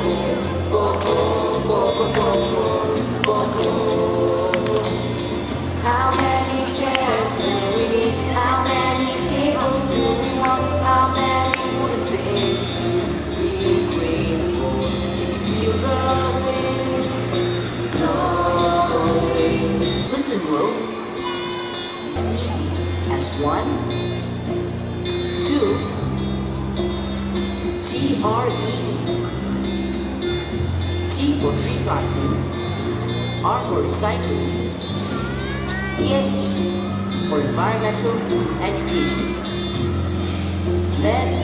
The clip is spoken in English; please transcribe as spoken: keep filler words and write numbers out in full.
How many chairs do we need? How many tables do we want? How many wooden things do we grateful? Can you feel the wind blowing? Listen, Will. As one, two, T R E. T for tree planting, R for recycling, E N E for environmental education. Let